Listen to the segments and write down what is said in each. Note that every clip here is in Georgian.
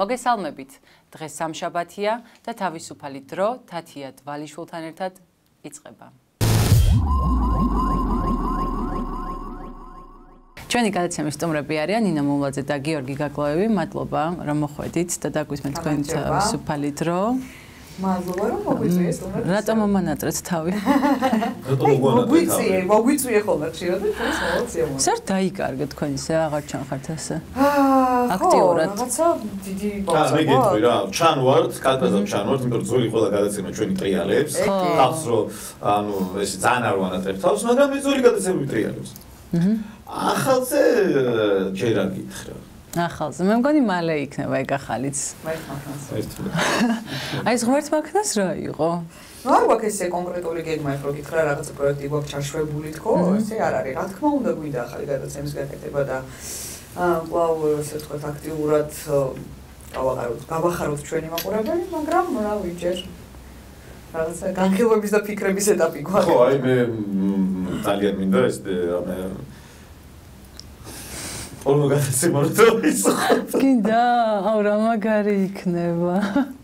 მოგესალმებით. დღეს სამშაბათია და თავისუფალი დრო თათია დვალიშვილთან ერთად იწყება. ჩვენი გადაცემის სტუმრები არიან ნინა მუმლაძე და გიორგი გაგლოევი. მადლობა რომ მოხვედით და დაგვისმენთ თქვენი თავისუფალი დრო. მადლობა რომ მოგვიწვიეს სტუმრებს. რატომ მომანატრეთ თავი? მოგვიწვიე ხოლმე ხშირად და ჩვენს მოვაცია. საერთოდ დაიკარგეთ თქვენი ისე აღარ ჩანხართ ასე. აქტიურად. რაღაცა დიდი ბავშვია. მე გეტყვი რა, ჩანვართ, კატაზამ ჩანვართ, იმიტომ რომ ძველი ყველა გადაცემა ჩვენი ტრიალებს. ხავს რომ ანუ ეს ძალიან არ ვანატრებ თავს, მაგრამ მე ძველი გადაცემები ტრიალებს. ახალზე ჯერ არ გითხრა. ახალზე მე მგონი მალე იქნება ეგ ახალიც. აი ეს ღმერთმაქნას რა იყო? ნუ არ გვაქვს ესე კონკრეტული გეგმა, ხო გითხრა რაღაცა პროექტი გვაქვს ჩაშვებული თქო, ესე არ არის. რა თქმა უნდა გვინდა ახალი გადაცემის გაკეთება და კვლავ ესე ვთქვათ აქტიურად გავახაროთ ჩვენი მაყურებელი, მაგრამ რა ვიჯერ რაღაცა განხილვების და ფიქრების ეტაპი გვაქვს. ხო, აი მე ძალიან მინდა ეს რამე ორმო გადაცემა რო ისო. გინდა, აუ რა მაგარი იქნება.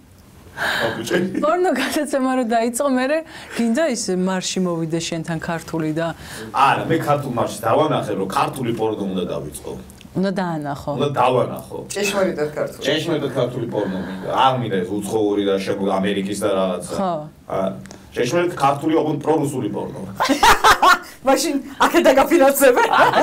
ორმო გადაცემა რო დაიწყო, მე გინდა ის მარში მოვიდე შენთან ქართული და არა, მე ქართულ მარში დავანახე, რომ ქართული პორნო უნდა დავიწყო. უნდა დაანახო. უნდა დავანახო. ჭეშმარიტად ქართული. ჭეშმარიტად ქართული პორნო მინდა. არ მინდა ეს უცხოური და ამერიკის და რაღაცა. ხო. ჭეშმარიტად ქართული ოღონდ პრორუსული პორნო. მაშინ აქედა გაფინანსებე.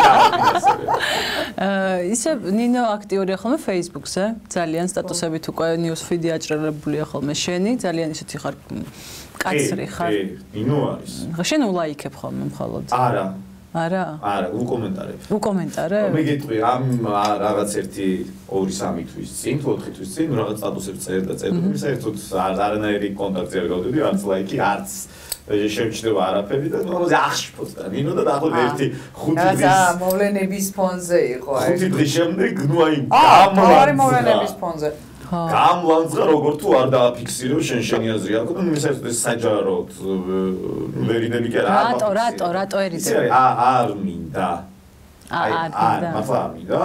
ისე ნინო აქტიურია ხოლმე Facebook-ზე, ძალიან სტატუსებით უკვე newsfeed-ი აჭრელებულია ხოლმე შენი, ძალიან ისეთი ხარ კაცრი ხარ. ნინო არის. შენ ულაიქებ ხოლმე მხოლოდ. არა. არა? არა, უკომენტარებ. უკომენტარებ? მე გეტყვი, ამ რაღაც 1-2-3 თვის წინ, 4 თვის წინ რაღაც სტატუსებს წერ და საერთოდ არანაირი კონტაქტი არ გავდები, არც ლაიკი, არც შემჩნევა არაფერი და მომაზე აღშფოთს და ნინო და დაახლოებით 1-5 დღის მოვლენების ფონზე იყო აი. 5 დღის შემდეგ ნუ აი მოვლენების ფონზე. გამლანძღა როგორ თუ არ დააფიქსირო შენი აზრი აქვს და მე საერთოდ ეს საჯაროდ ვერიდები კი არა. რატო ერიდი? არ მინდა. მართლა არ მინდა.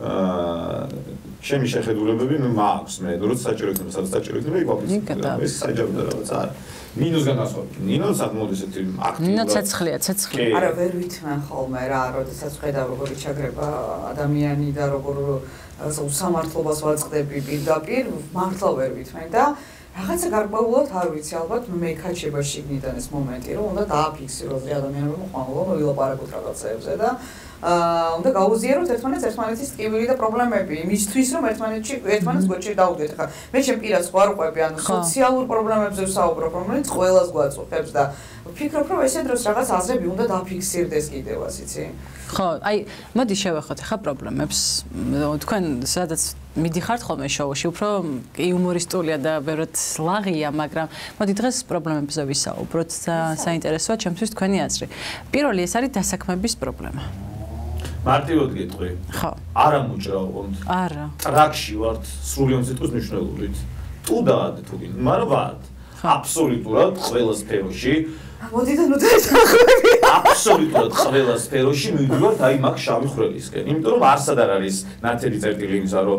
ჩემი შეხედულებები მაქვს მე, როცა საჭირო იქნება, სადაც საჭირო იქნება, იყვაფიცებ. ეს საჯარო და რაღაც არა. ნინოს განასხვავებით. ნინო საკმაოდ ესეთი აქტიური. ნინო ცეცხლია. არა, ვერ ვითმენ ხოლმე რა, როდესაც ხედავ როგორ იჩაგრება ადამიანი და როგორ უსამართლობას ვაწყდები პირდაპირ, მართლა ვერ ვითმენ და რაღაცა გარკვეულად არ ვიცი, ალბათ მე ქაჩება შიგნიდან ეს მომენტი, რომ უნდა დააფიქსიროს ადამიანები მოყავო, ვილაპარაკოთ რაღაცეებზე და უნდა გაუზიაროთ ერთმანეთის ტკივილი და პრობლემები იმისთვის რომ ერთმანეთს გვერდში დაუდგეთ. ხა მე ჩემ პირას ვარ ყვები, ანუ სოციალურ პრობლემებზე ვსაუბრობ, რომელიც ყველას გვაწუხებს და ვფიქრობ, რომ ესე დროს რაღაც აზრები უნდა დაფიქსირდეს კიდევაც, იცი? ხო, აი, მოდი შევეხოთ ახლა პრობლემებს. თქვენ სადაც მიდიხართ ხოლმე შოუში, უფრო იუმორისტულია და ბევრად ლაღია, მაგრამ მოდი დღეს პრობლემებზე ვისაუბროთ. საინტერესოა ჩემთვის თქვენი აზრი. პირველი ეს არის დასაქმების პრობლემა. მარტივად გეტყვი. ხო. არა მუჭრა ოღონდ. არა. ტრაქში ვართ სრულიად სიტყვის მნიშვნელობით. ტუდად თუ გინდა, მაგრამ ვართ. აბსოლუტურად ყველა სფეროში. მოდიდან ნუ დაეთანხმები. აბსოლუტურად ყველა სფეროში მივიდივართ აი მაგ შავი ხვრელისკენ. იმიტომ რომ არსად არ არის ნათელი წერტილი იმისა, რომ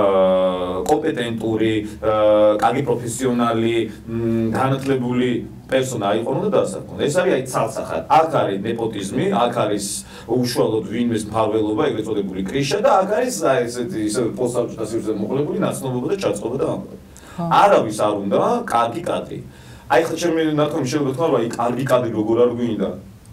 კომპეტენტური, კარგი პროფესიონალი, განათლებული პერსონა აიყო და დასაქმდა. ეს არის აი ცალსახად. აქ არის ნეპოტიზმი, აქ არის უშუალოდ ვინმეს მფარველობა, ეგრეთ წოდებული კრიშა და აქ არის აი ესეთი პოსტსაბჭოთა სივრცეზე მოყოლებული ნაცნობობა და ჩაწყობა და ამბავი. არავის არ უნდა კარგი კადრი. აი ხა ჩემი ნათქვამი შეიძლება თქვა, რომ აი კარგი კადრი როგორ არ გვინდა.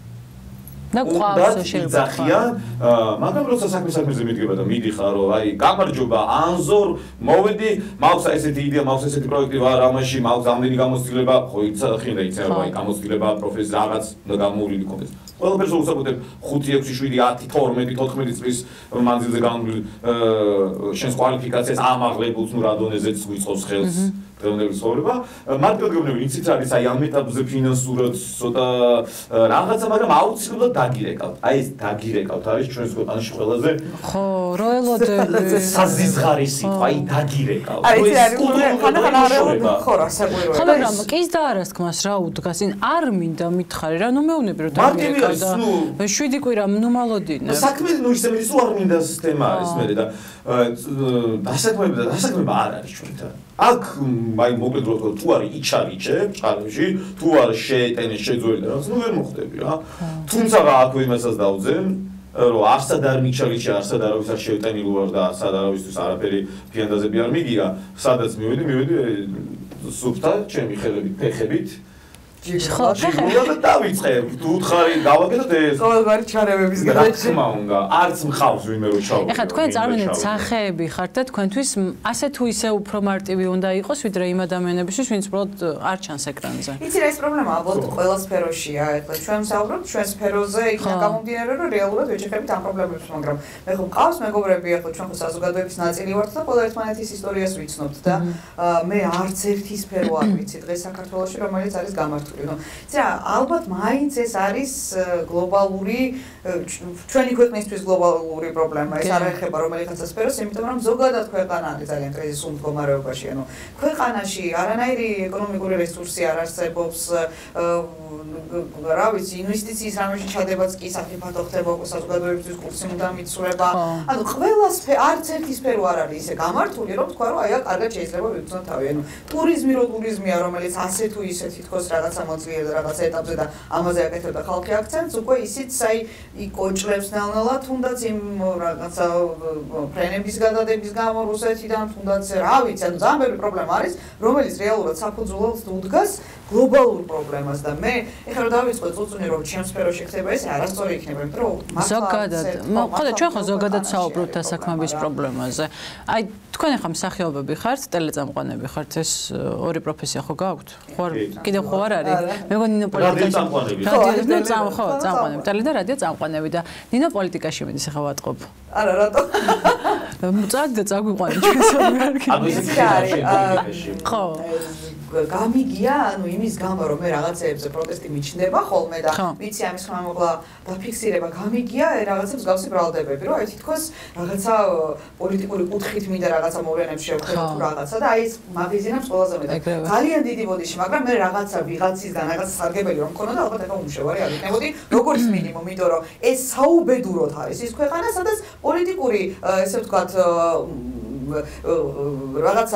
და ყავს შეიძლება. მაგრამ როცა საქმეზე მიდგება და მიდიხარ, რომ აი გამარჯობა, ანზორ, მოვედი, მაქვს ესეთი იდეა, მაქვს ესეთი პროექტი ვარ ამაში, მაქვს ამდენი გამოცდილება, ხო იცი და იცი, რომ აი გამოცდილება, პროფესია რაღაც უნდა გამოვლილი კონდეს. ყველაფერს უსაბუთებ 5, 6, 7, 10, 12, 14 წლის მანძილზე განვლილ შენს კვალიფიკაციას ამაღლებულს ნუ რა დონეზეც გვიწყობს ხელს. დღევანდელი ცხოვრება. მარტივად იცით არის აი ამ ეტაპზე ფინანსურად ცოტა რაღაცა, მაგრამ აუცილებლად დაგირეკავთ. აი ეს დაგირეკავთ არის ჩვენს ქვეყანაში ყველაზე ხო, რო ელოდები საზიზღარი სიტყვა, აი დაგირეკავთ. აი ეს არის ხო რა საკვირველია. ხო, მაგრამ კის და არას თქმას რა უდგას, არ მინდა მითხარი რა, ნუ მეუბნები რომ დაგირეკავ და 7 კვირა ნუ მალოდინებ. საქმე ნუ ისე მიდის არ მინდა სისტემა არის მე და დასაქმება არ არის ჩვენთან. აქ აი მოკლედ რო თუ არის იჩარიჩე წყალში, თუ არ შეეტენე შეძველი და რაღაც, ნუ ვერ მოხდები რა. თუმცა აქ იმასაც დავძენ, რომ არსად არ მიჩარიჩე, არსად არავის არ შეეტენილ ვარ და არსად არავისთვის არაფერი ფიანდაზები არ მიგია, სადაც მივედი სუფთა, ჩემი ხელებით, ფეხებით ხო, და დავიწყე, თუ უთხარი გავაკეთოთ ეს ყოველგვარი ჩარევების გადაჭრა. რა უნდა, არც მხავს ვინმე რო ჩავო. ეხლა თქვენ წარმოვიდგინეთ სახეები ხართ და თქვენთვის ასე თუ ისე უფრო მარტივი უნდა იყოს, ვიდრე იმ ადამიანებისთვის, ვინც უბრალოდ არ ჩანს ეკრანზე. იცი რა ეს პრობლემაა, ალბათ ყველა სფეროშია. ეხლა ჩვენ ვსაუბრობთ ჩვენ სფეროზე, იქნა გამომდინარე, რომ რეალურად ვეჭეხებით ამ პრობლემებს, მაგრამ მე ხო მყავს მეგობრები, ეხლა ჩვენ ხო საზოგადოების ნაწილი ვართ და ყველა ერთმანეთის ისტორიას ვიცნობთ და მე არც ერთი სფერო არ ვიცი დღეს საქართველოში, რომელიც არის გამართული. იცი ალბათ მაინც ეს არის გლობალური ჩვენი ქვეყნისთვის გლობალური პრობლემა ეს არ ეხება რომელიღაცა სფეროს იმიტომ რომ ზოგადად ქვეყანა არის ძალიან კრიზისულ მდგომარეობაში ქვეყანაში არანაირი ეკონომიკური რესურსი არ არსებობს რა ვიცი ინვესტიციის რამეში ჩადებაც კი საფრთხე ხდება საზოგადოებისთვის კურსი უნდა მიცვლება ანუ ყველა არც ერთი სფერო არ არის ისე გამართული რომ თქვა რომ აი აქ კარგად შეიძლება ვიგრძნოთ თავი ტურიზმი რო ტურიზმია რომელიც ასე თუ ისე თითქოს რაღაცა მოძლიერდა რაღაცა ეტაპზე და ამაზე აკეთებდა ხალხი აქცენტს უკვე ისიც აი იკოჭლებს ნელ-ნელა თუნდაც იმ რაღაცა ფრენების გადადების გამო რუსეთიდან თუნდაც რა ვიცი ანუ ძალიან ბევრი პრობლემა არის რომელიც რეალურად საფუძვლად უდგას გლობალურ პრობლემას და მე ეხლა რომ დავიწყო წუწუნი რომ ჩემ სფეროში ხდება ეს არასწორი იქნება იმიტომ რომ ზოგადად ხო და ჩვენ ხო ზოგადად საუბრობთ დასაქმების პრობლემაზე აი თქვენ ახლა მსახიობები ხართ ტელეწამყვანები ხართ ეს ორი პროფესია ხო გაქვთ ხო კიდევ ხო არ არის მე მგონი ნინო პოლიტიკაში წამყვანები ტელე და რადიო წამყვანები და ნინო პოლიტიკაში მიდის ახლა ვატყობ არა რატო წაგდა წაგვიყვანე ჩვენს არის ხო გამიგია ანუ იმის გამო რომ მე რაღაცეებზე პროტესტი მიჩნდება ხოლმე და ვიცი ამის ხმამაღლა დაფიქსირება გამიგია რაღაცებს გავსი ბრალდებები რომ აი თითქოს რაღაცა პოლიტიკური კუთხით მინდა რაღაცა მოვლენებს შევხედო თუ რაღაცა და აი ეს მაგიზინებს ყველაზე მეტად ძალიან დიდი ბოდიში მაგრამ მე რაღაცა ვიღაცისგან რაღაცა სარგებელი რომ მქონოდა ალბათ ახლა უმშევარი არ იქნებოდი როგორც მინიმუმ იმიტომ რომ ეს საუბედუროდ არის ის ქვეყანა სადაც პოლიტიკური ესე ვთქვათ რაღაცა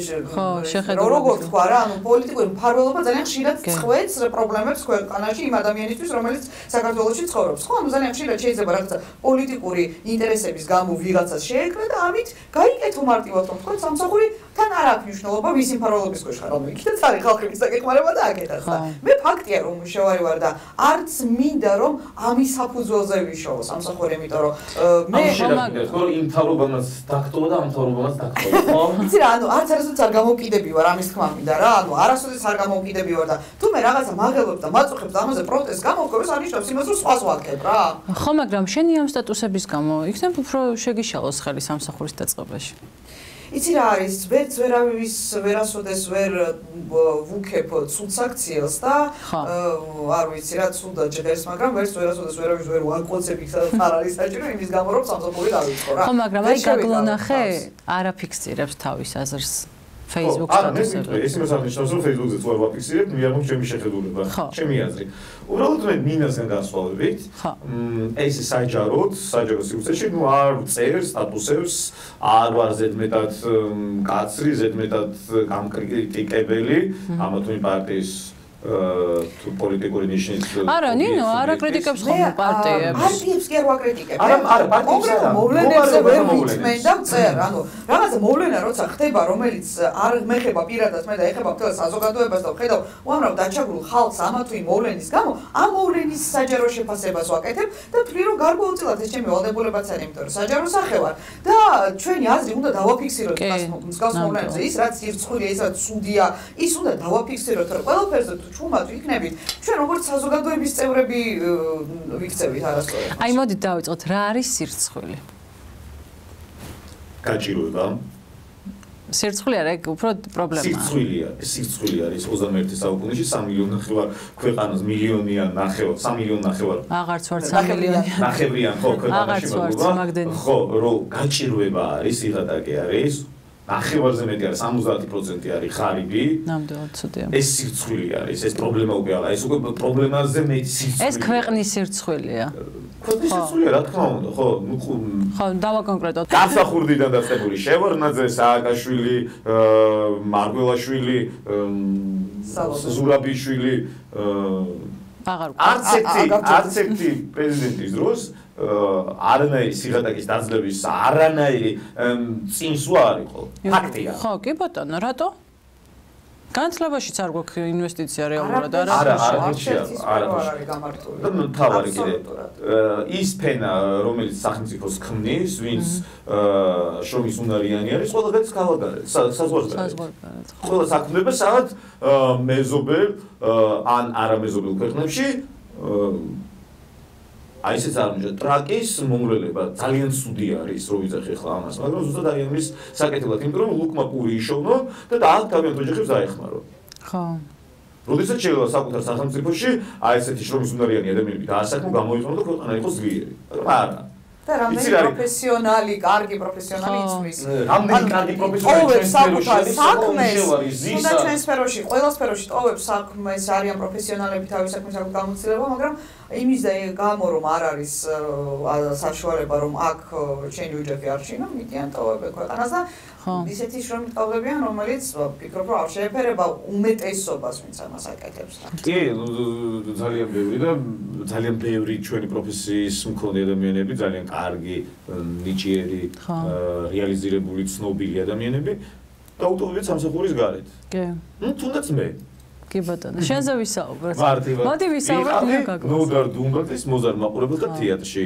როგორ თქვა რა ანუ პოლიტიკური მფარველობა ძალიან ხშირად წყვეტს პრობლემებს ქვეყანაში იმ ადამიანისთვის რომელიც საქართველოში ცხოვრობს ხო ანუ ძალიან ხშირად შეიძლება რაღაცა პოლიტიკური ინტერესების გამო ვიღაცას შეეკრა და ამით გაიკეთო მარტივად რომ თქვა სამსახური თან არ აქვს მნიშვნელობა ვის მფარველობის ქვეშ ხარ რომ იქითაც არის ხალხების საკითხმარება და აკეთებს და მე ფაქტია რომ მშევარი ვარ და არც მინდა რომ ამის საფუძველზე ვიშოვო სამსახური იმიტომ რომ მე ხო იმ თავრობამაც დაქტოვა და ამ თავრობამაც დაქტოვა ხო იცი რა ანუ არც არასოდეს არ გამოვკიდები ვარ ამის თქმა მინდა რა ანუ არასოდეს არ გამოვკიდები ვარ და თუ მე რაღაცა მაგელობს და მაწუხებს ამაზე პროტესტს გამოვკრებს ეს არნიშნავს იმას რომ სხვას ვაკეთებ რა ხო მაგრამ შენი ამ სტატუსების გამო იქნებ უფრო შეგიშალოს ხელი სამსახურის დაწყებაში იცი რა არის ვერც ვერავის ვერასოდეს ვერ ვუქებ ცუდ საქციელს და არ ვიცი რა ცუდა ჯერს მაგრამ ვერც ვერასოდეს ვერავის ვერ ვაკოცებ იქ სადაც არ არის საჭირო იმის გამო რომ სამსახური დავიწყო რა ხო მაგრამ აი გაგლონახე არაფიქსირებს თავის აზრს Facebook სტატუსებზე. ეს იმას აღნიშნავს, რომ Facebook-ზე თუ არ ვაფიქსირებ, მიაღწევ ჩემი შეხედულება, ჩემი აზრი. უბრალოდ მე მინასგან გასვავებით, ეს საჯაროდ სივრცეში, ნუ არ წერს სტატუსებს, არ ვარ ზედმეტად კაცრი, ზედმეტად გამკრიტიკებელი, ამა თუ იმ პარტიის თუ პოლიტიკური ნიშნის არა ნინო არ აკრიტიკებს ხოლმე პარტიებს პარტიებს კი არ ვაკრიტიკებ არა პარტიებს არა მოვლენებზე ვერ ვიწმენ და წერ ანუ რაღაცა მოვლენა როცა ხდება რომელიც არ მეხება პირადად მე და ეხება მთელ საზოგადოებას და ვხედავ უამრავ დაჩაგრულ ხალხს ამა თუ იმ მოვლენის გამო ამ მოვლენის საჯარო შეფასებას ვაკეთებ და ვთვლი რომ გარკვეულწილად ეს ჩემი ვალდებულებაც არის იმიტომ რომ საჯარო სახე ვარ და ჩვენი აზრი უნდა დავაფიქსიროთ მსგავს მოვლენებზე ის რაც ირცხვილია ის რაც ცუდია ის უნდა დავაფიქსიროთ რომ ყველაფერზე ჩუმად ვიქნებით ჩვენ როგორც საზოგადოების წევრები ვიქცევით არასწორად. აი მოდით დავიწყოთ რა არის სირცხვილი? გაჭირვება. სირცხვილი არა, ეგ უფრო პრობლემაა. სირცხვილი არის 21 საუკუნეში 3 მილიონი ნახევარ ქვეყანას მილიონიან ნახევარ 3 მილიონი ნახევარ აღარც ვარ 3 მილიონი ნახევრიან ხო ქვეყანაში მაგდენი ხო რომ გაჭირვება არის იღატაკი არის ნახევარზე მეტი არის 70% არის ღარიბი ნამდვილად ცუდია ეს სირცხვილი არის ეს პრობლემა უკვე არა ეს უკვე პრობლემაზე მეტი სირცხვილი ეს ქვეყნის სირცხვილია ქვეყნის სირცხვილია რა თქმა უნდა ხო ხო დავაკონკრეტოთ გასახურდიდან დაწყებული შევარნაძე სააკაშვილი მარგველაშვილი ზურაბიშვილი არც ერთი პრეზიდენტის დროს არანაირი სიღატაკის დაძლევის არანაირი წინსვლა არ იყო ფაქტია ხო კი ბატონო რატო განათლებაშიც არ გვაქვს ინვესტიცია რეალურად არა არის გამართული თავარი კიდე ის ფენა რომელიც სახელმწიფოს ქმნის ვინც შრომის უნარიანი არის ყველგან გავაგარეთ საზღვარგარეთ ყველა საქმეება სადაც მეზობელ ან არამეზობელ ქვეყნებში აი ესეც არ მიჯდა ტრაკის მომრელება ძალიან ცუდი არის რო ვიძახი ახლა ამას მაგრამ ზუსტად აი ამის საკეთებლად იმიტომ რომ ლუკმა პური იშოვნო და აქ თავიანთ ოჯახებს დაეხმარო ხო როდესაც შეიძლება საკუთარ სახელმწიფოში აი ესეთი შრომის უნარიანი ადამიანები დაასაქმო გამოიყენო და ქვეყანა იყოს ძლიერი მაგრამ არა და რამდენი პროფესიონალი, კარგი პროფესიონალი იცვლის. რამდენი კარგი პროფესიონალი საქმეს, თუნდაც ჩვენს სფეროში, ყველა სფეროში ტოვებს საქმეს, არიან პროფესიონალები თავის საქმის აქვს გამოცდილება, მაგრამ იმის გამო რომ არ არის საშუალება რომ აქ ჩემი ოჯახი არ შეინა, მიდიან ტოვებენ ქვეყანას და ისეთი შრომით ტოვებიან, რომელიც ფიქრობ რომ არ შეეფერება უმეტესობას, ვინც ამას აკეთებს. კი, ძალიან ბევრი და ძალიან ბევრი ჩვენი პროფესიის მქონე ადამიანები, ძალიან კარგი, ნიჭიერი, რეალიზირებული, ცნობილი ადამიანები დაუტოვებიათ სამსახურის გარეთ. კი. თუნდაც მე. კი ბატონო, შენზე ვისაუბროთ. მარტივად. მოდი ვისაუბროთ მე გაგოს. ნოდარ დუმბაძის მოზარ მაყურებელთა თეატრში.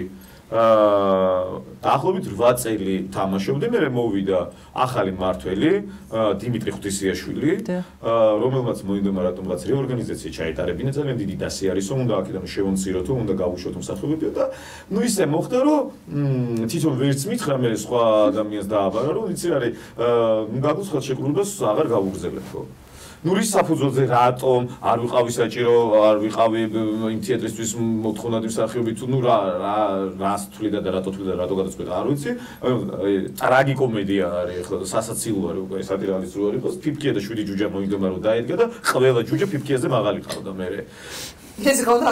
დაახლოებით 8 წელი თამაშობდი, მე მოვიდა ახალი მმართველი, დიმიტრი ღვთისიაშვილი, რომელმაც მოინდომა რატომღაც რეორგანიზაცია ჩაეტარებინა, ძალიან დიდი დასი არის, უნდა აქედან შევონციროთ, უნდა გავუშვოთ მსახიობები და ნუ ისე მოხდა, რომ თვითონ ვერც მითხრა მე სხვა ადამიანს დააბარა, რომ იცი რა არის, გაგოს ხელშეკრულებას აღარ გავუგრძელებ ხო. ნუ რის საფუძველზე რატომ არ ვიყავი საჭირო, არ ვიყავი იმ თეატრისთვის მოთხოვნადი მსახიობი თუ ნუ რას თვლიდა და რატო თვლიდა, რატო გადაწყვეტა, არ ვიცი. ტრაგიკომედია არის, ხო, სასაცილო არის უკვე სატირალის რო არის, ფიფკია და 7 ჯუჯა მოინდომა რომ დაედგა და ყველა ჯუჯა ფიფკიაზე მაღალი ყავდა მერე. ეს ყავდა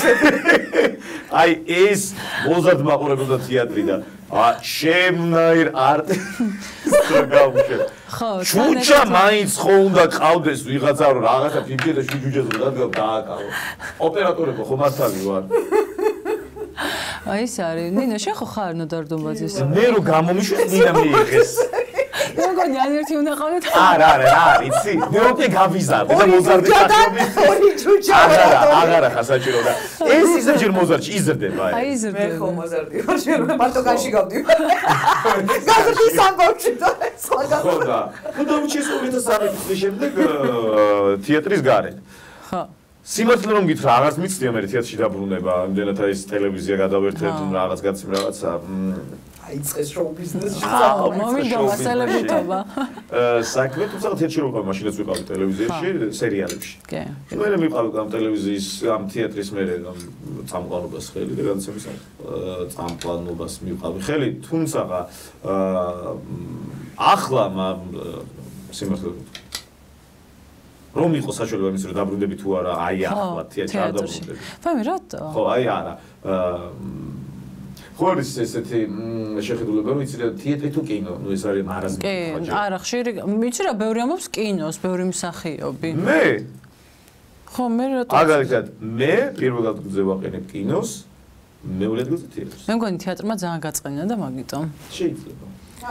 აი ეს მოზარდ მაყურებელთა თეატრი და შემნაირ არტისტს გავუშვებ. ხო, ჩუჩა მაინც ხო უნდა ყავდეს ვიღაცა რომ რაღაცა ფიფკია და 7 ჯუჯას რომ დააკავო. ოპერატორებო ხო მართალი ვარ. აი ეს არის. ნინო, შენ ხო ხარ ნოდარ დუმბაძის? მე რო გამომიშვეს დინა მიიღეს. მოგონი ან ერთი უნდა ყავდეთ? არა, იცი. მე უკვე გავიზარდე და მოზარდი სახიობის. ორი ჯუჯა. აღარა ხასაჭირო და ეს ისე ჯერ მოზარდში იზრდება. აი იზრდება. მე ხო მოზარდი ვარ, შენ მარტო განში გავდივარ. გაზეთის ამბავში და სხვა ხო და და უჩეს 2003 წლის შემდეგ თეატრის გარეთ. ხო. სიმართლე რომ გითხრა, აღარც მიცდია მე თეატრში დაბრუნება, იმდენად ეს ტელევიზია გადავერთეთ, რაღაც გაცემ რაღაცა აიწყეს შოუ ბიზნესში. მომიდომა სელებრიტობა. საქმე თუმცა თეატრში რო ვიყავ, მაშინაც ვიყავი ტელევიზიაში, სერიალებში. კი. მე მიყავი ამ ტელევიზიის, ამ თეატრის მე წამყვანობას ხელი და განცემის წამყვანობას მიყავი ხელი, თუმცა ახლა სიმართლე რომ იყოს საშუალება იმის რომ დაბრუნდები თუ არა, აი ახლა თეატრში არ დაბრუნდები. ფამი რატო? ხო, აი არა. ხო არის ესეთი შეხედულება რომ იცი რა თეატრი თუ კინო, ნუ ეს არის მარაზმი. კი, არა, ხშირი, ვიცი რა, ბევრი ამბობს კინოს, ბევრი მსახიობი. მე? ხო, მე რატო? მაგალითად, მე პირველ ადგილზე ვაყენებ კინოს, მეორე ადგილზე თეატრს. მე მგონი თეატრმა ძალიან გაწყინა და მაგიტომ. შეიძლება.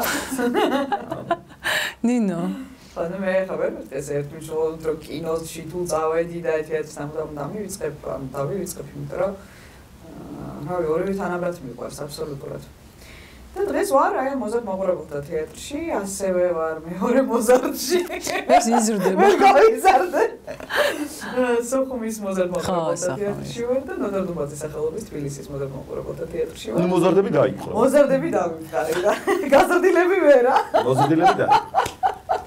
ნინო ანუ მე ხაბერ ეს ერთი მხოლოდ რომ კინოში თუ წავედი და თეატრს დამივიწყებ, იმიტომ რომ რავი, ორივე თანაბრად მიყვარს აბსოლუტურად. და დღეს ვარ აი მოზარდ მაყურებელთა თეატრში, ასევე ვარ მეორე მოზარდში. ეს იზრდება. მე გავიზარდე. სოხუმის მოზარდ მაყურებელთა თეატრში ვარ და ნოდარ დუმბაძის სახელობის თბილისის მოზარდ მაყურებელთა თეატრში ვარ. ნუ მოზარდები დაიწყო. მოზარდები დავიწყე და გაზრდილები ვერა. მოზარდები და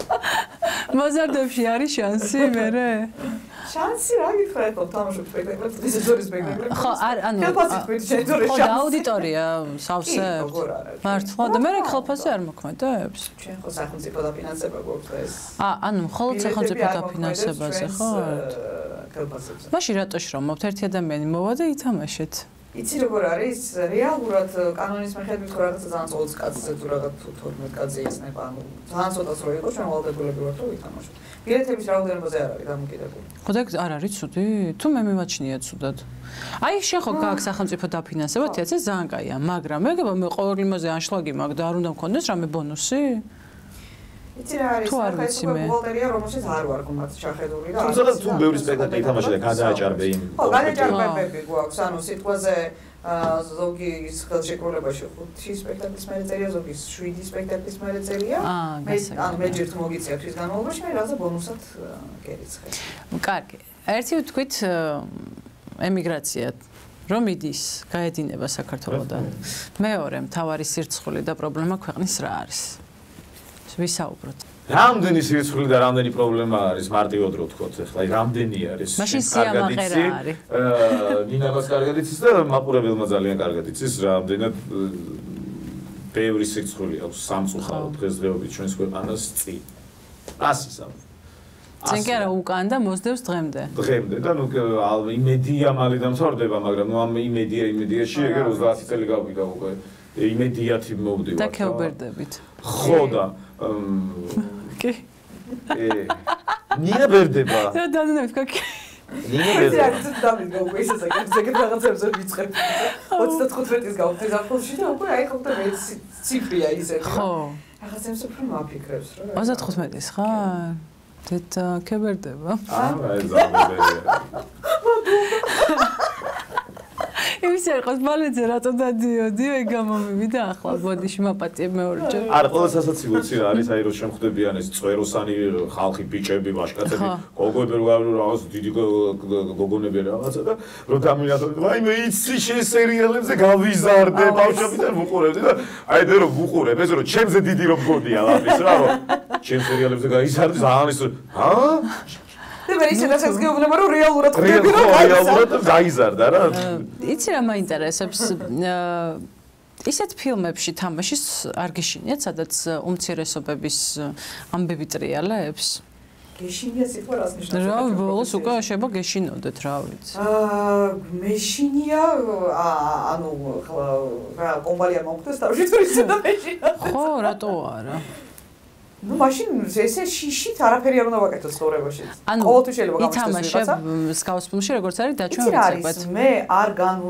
მოზარდებში არის შანსი მერე? შანსი რა გითხრა ხო თამაშობ სპექტაკლებს ისე ზორის სპექტაკლებს ხო ანუ ხო და აუდიტორია სავსე მართლა და მე ხელფასი არ მოქმედებს ჩვენ ხო სახელმწიფო დაფინანსება გვაქვს ეს ანუ მხოლოდ სახელმწიფო დაფინანსებაზე ხო ხელფასებზე მაშინ რატო შრომობთ ერთი ადამიანი მოვა და ითამაშეთ იცი როგორ არის რეალურად კანონის მიხედვით ხო რაღაცა ძალიან წოლს კაცზე თუ რაღაც 12 კაცზე ისნება ანუ ძალიან ცოტას რო იყო ჩვენ ვალდებულები ვართ რომ ვითამაშოთ ბილეთების რაოდენობაზე არ არის დამოკიდებული ხო და არ არის ცუდი თუ მე მიმაჩნია ცუდად აი შენ ხო გაქვს სახელმწიფო დაფინანსება თეც ეს ძალიან კაია მაგრამ მეგება მე ყოველ იმაზე ანშლაგი მაქვს და არ უნდა მქონდეს რამე ბონუსი იცი რა არის ახლა ეს ბუღალტერია რომელშიც არ ვარ გუმაც შეხედული და თუმცა თუ ბევრი სპექტაკლი ითამაშე და გადააჭარბე იმ ხო გადააჭარბები გვაქვს ანუ სიტყვაზე ზოგი ის ხელშეკრულებაში 5 სპექტაკლის მერე წერია ზოგი 7 სპექტაკლის მერე წერია მე ანუ მე ჯერ მოგიწია თვის განმავლობაში მე რაღაცა ბონუსად გერიცხე კარგი ერთი ვთქვით ემიგრაცია რომ მიდის გაედინება საქართველოდან მეორე მთავარი სირცხული და პრობლემა ქვეყნის რა არის ვისაუბროთ. რამდენი სირცხული და რამდენი პრობლემა არის მარტივად რო ვთქვათ, ახლა რამდენი არის? მაშინ სიამაყე რა არის? ნინამას კარგად იცის და მაყურებელმა ძალიან კარგად იცის, რამდენად ბევრი სირცხული აქვს სამწუხაროდ დღესდღეობით ჩვენს ქვეყანას წინ. 100 წინ კი არა უკან და მოსდევს დღემდე. დღემდე და ნუ იმედია მალე დამთავრდება, მაგრამ ნუ ამ იმედიაში ეგერ 30 წელი გავიდა უკვე. იმედიათი მოვდივარ. და ქეუბერდებით. ხო და კი. ნია ბერდება. და დადნევთ კაკი. ნია ბერდება. ეს დავიდგა უკვე ისე ეგრე რაღაცებზე ვიწყებ. 35-ის გავხდი ზაფხულში და უკვე აი ხო და მე ციფრია ისე. ხო. რაღაცებს უფრო მაფიქრებს რა. 35-ის ხარ? დედა ქეუბერდება. აი ზამბერია. იმის არ ყავს ბალეტზე რატო დადიოდი ეგ გამომივიდა ახლა ბოდიში მაპატიებ მეორეჯერ არა ყველა სასაცილო ცი რა არის აი რომ შემხვდებიან ეს წვეროსანი ხალხი ბიჭები ვაშკაცები გოგოები რაღაც დიდი გოგონები რაღაცა და რომ დამინახავენ აი მე იცი შენ სერიალებზე გავიზარდე ბავშვობიდან ვუყურებდი და აი მე რომ ვუყურებ ეს რომ ჩემზე დიდი რომ გოდია ლაფის რა რომ ჩემ სერიალებზე გაიზარდე ძალიან ის ჰა და მე ისე დასაწყ გეუბნება რომ რეალურად ხდები რომ რეალურად გაიზარდა რა იცი რა მაინტერესებს ისეთ ფილმებში თამაშის არ გეშინიათ სადაც უმცირესობების ამბები ტრიალებს გეშინია სიტყვა რას ნიშნავს რა ბოლოს უკვე შეიძლება გეშინოდეთ რა ვიცი მეშინია ანუ რა კომპანია მომხდეს თავში თუ ისე და მეშინია ხო რატო არა ну машин ესე შიშით არაფერი არ უნდა ვაკეთო ცხოვრებაში. ყოველთვის შეიძლება გავხსნას ვიღაცა. ითამაშე მსგავს ფილმში როგორც არის დაჩვენ ვიცებთ. მე არ